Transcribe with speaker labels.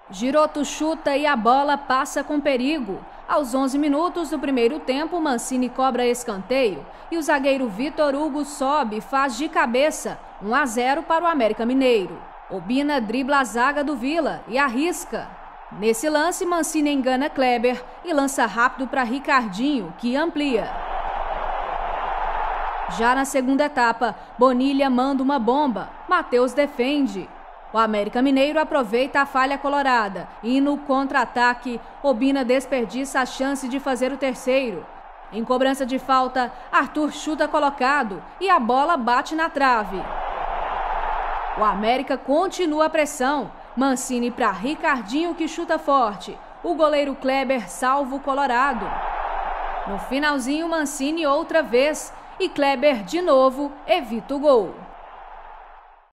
Speaker 1: Giroto chuta e a bola passa com perigo. Aos 11 minutos do primeiro tempo, Mancini cobra escanteio e o zagueiro Vitor Hugo sobe e faz de cabeça 1-0 para o América Mineiro. Obina dribla a zaga do Vila e arrisca. Nesse lance, Mancini engana Kleber e lança rápido para Ricardinho, que amplia. Já na segunda etapa, Bonilha manda uma bomba, Matheus defende. O América Mineiro aproveita a falha colorada e no contra-ataque, Obina desperdiça a chance de fazer o terceiro. Em cobrança de falta, Arthur chuta colocado e a bola bate na trave. O América continua a pressão. Mancini para Ricardinho, que chuta forte. O goleiro Kleber salva o Colorado. No finalzinho, Mancini outra vez e Kleber de novo evita o gol.